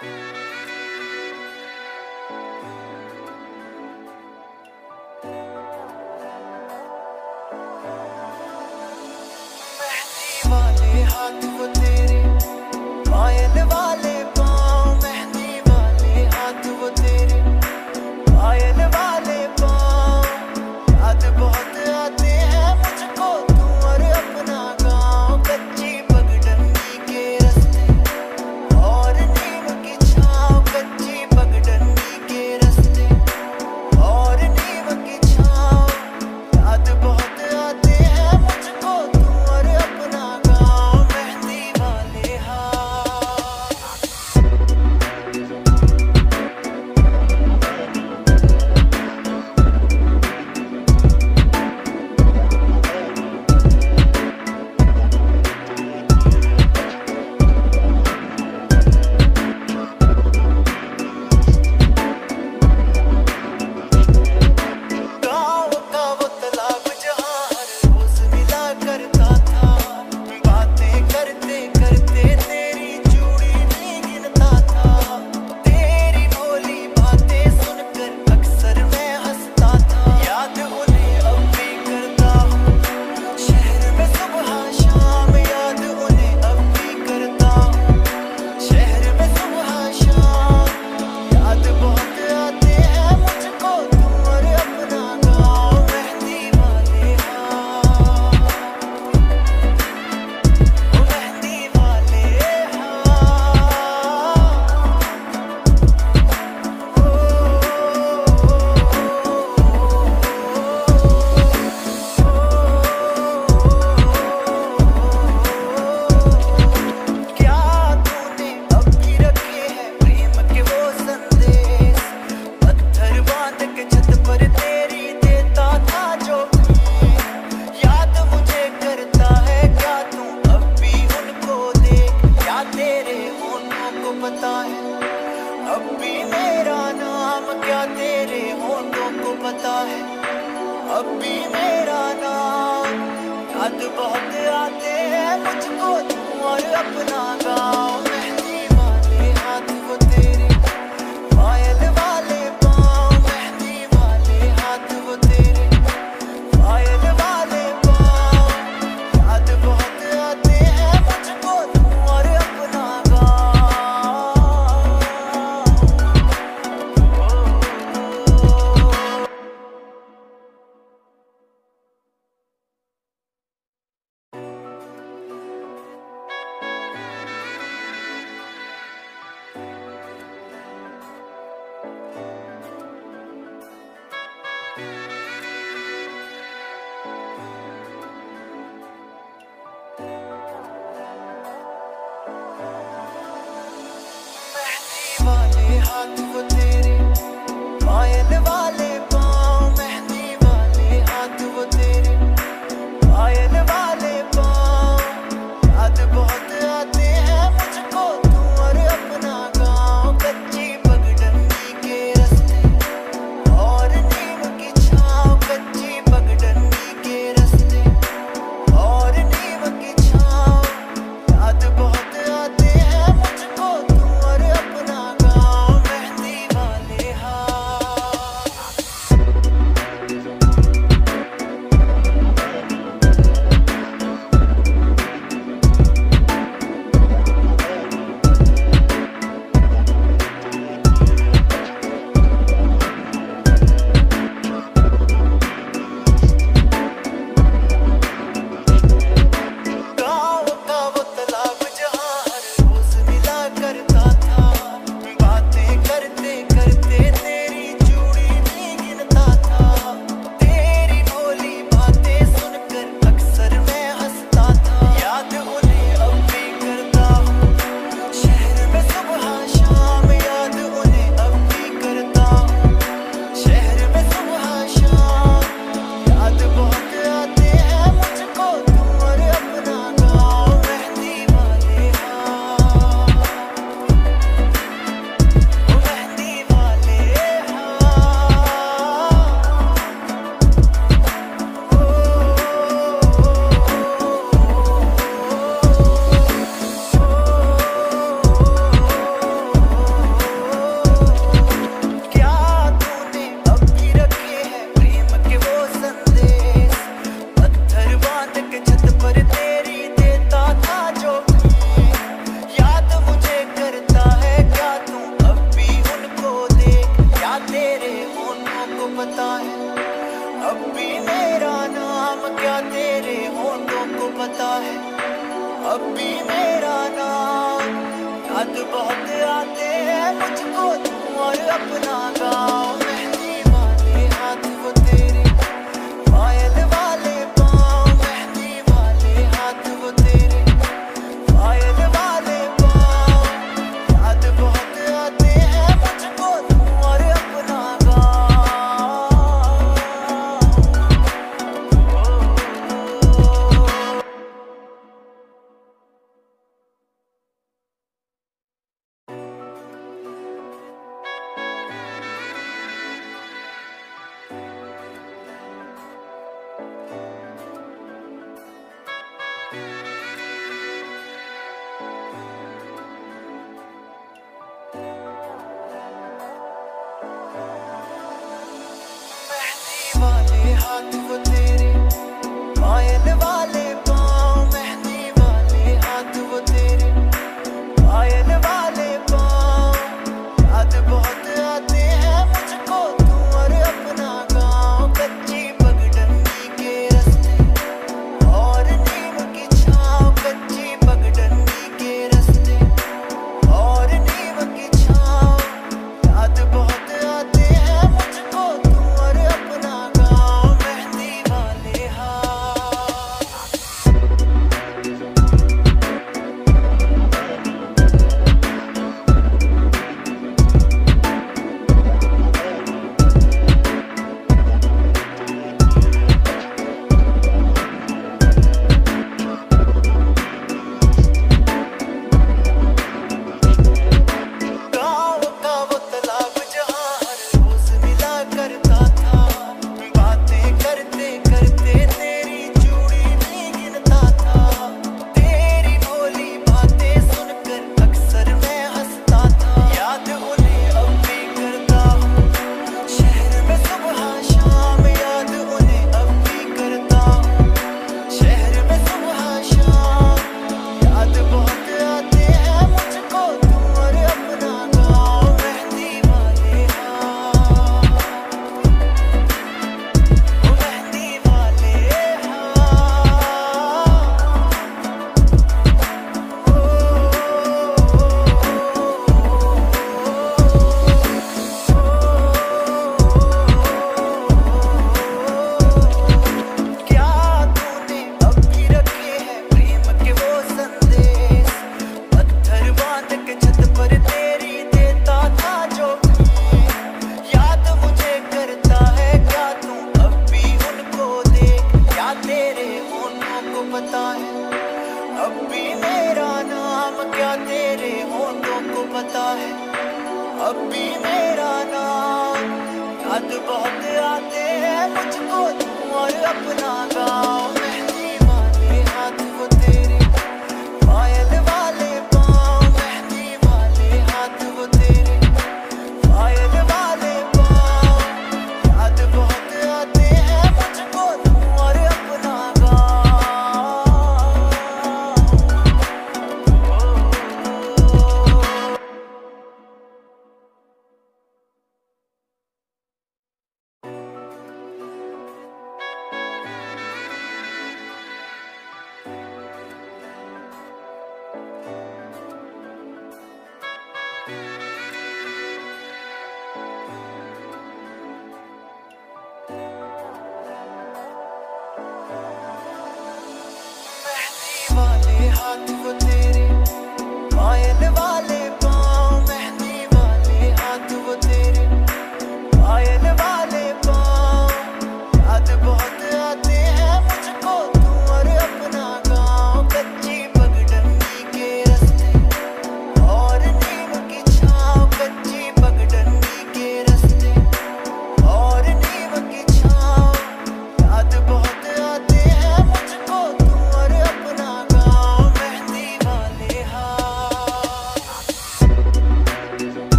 मेहंदी वाले हाथ वो तेरे, पायल वाले पाँव, मेहंदी वाले हाथ वो तेरे, पायल वाले पाँव। याद बहुत आते हैं मुझको तू और अपना गाँव, कच्ची पगडंडी के रास्ते और नीम की छाँव, कच्ची पगडंडी के रास्ते और नीम की छाँव। याद बहुत आते हैं मुझको तू और अपना गाँव, मेहंदी वाले हाथ। गाँव का वो तालाब जहाँ हर रोज मिला करता था, बातें करते करते तेरी चूड़ी नहीं गिनता था। तेरी भोली बातें सुनकर अक्सर मैं हंसता था, याद उन्हें अब भी करता हूँ शहर में सुबह शाम, याद उन्हें अब भी करता हूँ शहर में सुबह शाम। याद बहुत आते हैं मुझको तू और अपना गाँव, मेहंदी वाले हाथ। ओ मेहंदी वाले क्या तूने अब भी रखे हैं प्रेम के वो संदेश, पत्थर बांध के छत पर तेरी देता था जो भीख। याद मुझे करता है क्या तू अब भी उनको देख, क्या तेरे होठों को पता है अब भी मेरा नाम, क्या तेरे होठों को पता है अब भी मेरा नाम। याद बहुत आते हैं मुझको तू और अपना गाँव, मेहंदी वाले हाथ वो तेरे, पायल वाले पाँव, मेहंदी वाले हाथ वो तेरे, पायल वाले पाँव। याद बहुत आते हैं मुझको तू और अपना गाँव। पता है अब भी मेरा नाम। याद बहुत आते हैं मुझको तू और अपना गाँव। मेहंदी वाले हाथ वो तेरे, पायल वाले पाँव। मेहंदी वाले हाथ वो तेरे, पायल वाले पाँव। याद बहुत आते हैं मुझको तू और अपना गाँव। मेहंदी वाले हाथ वो तेरे, पायल वाले पाँव। मेहंदी वाले हाथ वो तेरे, पायल वाले पाँव। याद बहुत आते हैं मुझको तू और अपना गाँव। कच्ची पगडंडी के रास्ते और नीम की छाँव। कच्ची पगडंडी के रास्ते और नीम की छाँव। याद बहुत आते हैं मुझको तू और अपना गाँव। मेहंदी वाले हाथ। गाँव का वो तालाब जहाँ हर रोज मिला करता था। बातें करते करते तेरी चूड़ी भी गिनता था। तेरी भोली बातें सुनकर अक्सर मैं हंसता था। याद उन्हें अब भी करता हूँ शहर में सुबह शाम। याद उन्हें अब भी करता हूँ शहर में सुबह शाम। याद बहुत आते हैं मुझको तू और अपना गाँव। मेहंदी वाले हाथ, ओ मेहंदी वाले क्या तूने अब भी रखे हैं प्रेम के वो संदेश? पत्थर बांध के छत पर तेरी देता था जो याद मुझे करता है क्या तू अब भी उनको देख? क्या तेरे होठों को पता है अब भी मेरा नाम? क्या तेरे होठों को पता है अब भी मेरा नाम? याद बहुत आते हैं मुझको तू और अपना गाँव। मेहंदी वाले हाथ वो तेरे, पायल वाले पाँव। मेहंदी वाले हाथ वो तेरे, पायल वाले पाँव। याद बहुत आते हैं मुझको तू और अपना गाँव।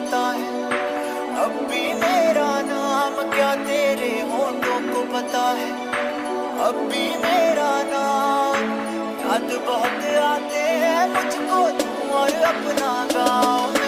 पता है, अब भी मेरा नाम क्या तेरे होठों को पता है, अब भी मेरा नाम। याद बहुत आते हैं मुझको तू और अपना गाँव।